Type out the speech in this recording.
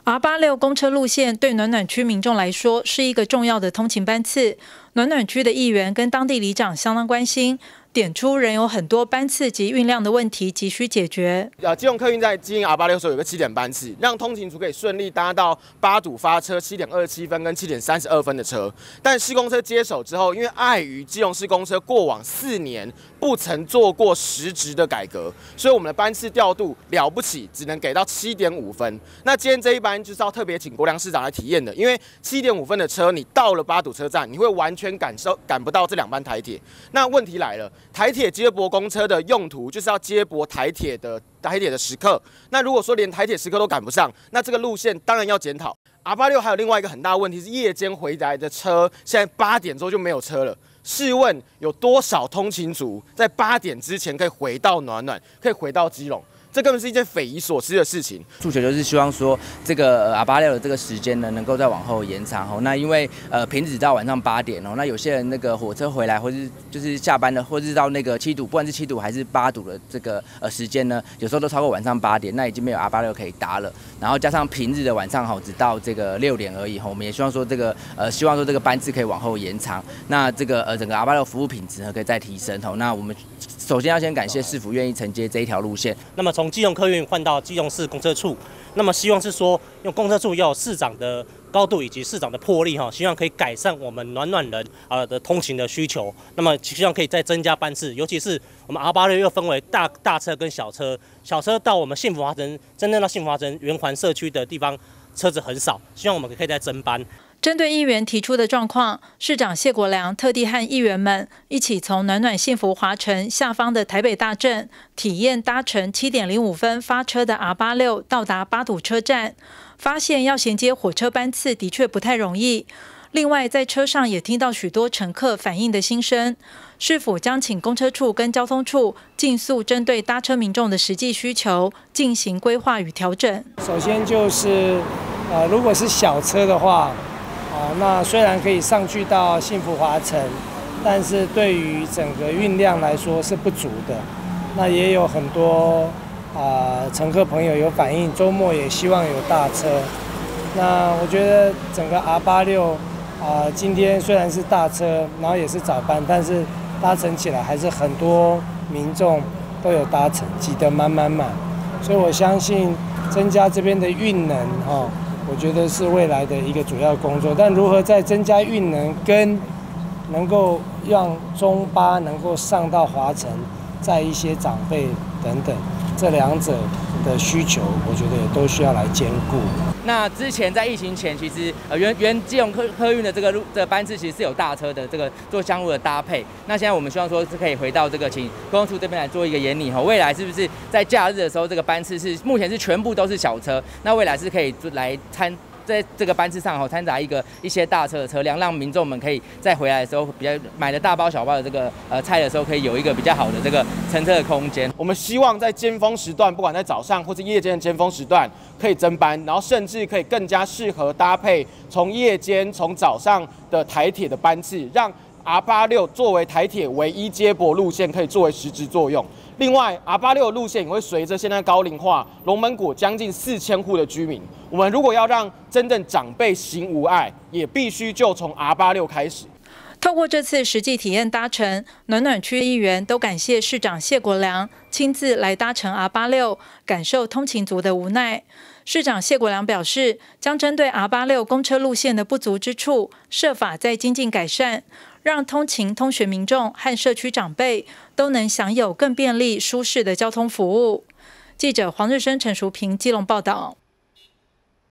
R86公车路线对暖暖区民众来说是一个重要的通勤班次，暖暖区的议员跟当地里长相当关心，点出仍有很多班次及运量的问题急需解决。 基隆客运在经营 R86 时候有个7点班次，让通勤族可以顺利搭到8堵发车7点27分跟7点32分的车。但市公车接手之后，因为碍于基隆市公车过往4年不曾做过实质的改革，所以我们的班次调度了不起，只能给到7点5分。那今天这一班就是要特别请国良市长来体验的，因为7点5分的车，你到了8堵车站，你会完全赶不到这2班台铁。那问题来了，台铁接驳公车的用途就是要接驳台铁的时刻。那如果说连台铁时刻都赶不上，那这个路线当然要检讨。R86还有另外一个很大的问题是，夜间回来的车现在8点之后就没有车了。试问有多少通勤族在8点之前可以回到暖暖，可以回到基隆？这根本是一件匪夷所思的事情。 诉求就是希望说，这个R86的这个时间呢，能够再往后延长哦。那因为平日到晚上8点哦，那有些人那个火车回来，或是就是下班的，或是到那个7堵，不管是7堵还是8堵的这个时间呢，有时候都超过晚上8点，那已经没有R86可以搭了。然后加上平日的晚上只到这个6点而已我们也希望说这个班次可以往后延长。那这个整个R86服务品质呢可以再提升那我们首先要先感谢市府愿意承接这一条路线。 那么从基隆客运换到基隆市公车处，那么希望是说用公车处要有市长的高度以及市长的魄力希望可以改善我们暖暖人的通勤的需求。那么希望可以再增加班次，尤其是我们 R86又分为大车跟小车，小车到我们幸福华城，真正到幸福华城圆环社区的地方车子很少，希望我们可以再增班。 针对议员提出的状况，市长谢国良特地和议员们一起从暖暖幸福华城下方的台北大镇体验搭乘7点05分发车的 R86到达8堵车站，发现要衔接火车班次的确不太容易。另外，在车上也听到许多乘客反映的心声，是否将请公车处跟交通处尽速针对搭车民众的实际需求进行规划与调整？ 首先就是如果是小车的话，那虽然可以上去到幸福华城，但是对于整个运量来说是不足的。那也有很多乘客朋友有反映，周末也希望有大车。那我觉得整个 R86今天虽然是大车，然后也是早班，但是搭乘起来还是很多民众都有搭乘，挤得满。所以我相信增加这边的运能我觉得是未来的一个主要工作，但如何在增加运能跟能够让中巴能够上到华城，在一些长辈等等，这两者的需求，我觉得也都需要来兼顾。 那之前在疫情前，其实原基隆客运的这个班次其实是有大车的这个做相互的搭配。那现在我们希望说是可以回到这个请公共处这边来做一个研拟未来是不是在假日的时候这个班次是目前是全部都是小车，那未来是可以来在这个班次上掺杂一些大车的车辆，让民众们可以在回来的时候比较买了大包小包的这个菜的时候，可以有一个比较好的这个乘车的空间。 我们希望在尖峰时段，不管在早上或是夜间的尖峰时段，可以增班，然后甚至可以更加适合搭配从夜间、从早上的台铁的班次，让R86作为台铁唯一接驳路线，可以作为实质作用。另外 ，R86的路线也会随着现在高龄化，龙门谷将近4000户的居民，我们如果要让真正长辈行无碍，也必须就从 R86开始。 透过这次实际体验搭乘，暖暖区议员都感谢市长谢国良亲自来搭乘 R86， 感受通勤族的无奈。市长谢国良表示，将针对 R86公车路线的不足之处，设法再精进改善，让通学民众和社区长辈都能享有更便利、舒适的交通服务。记者黄日升、陈淑平基隆报道。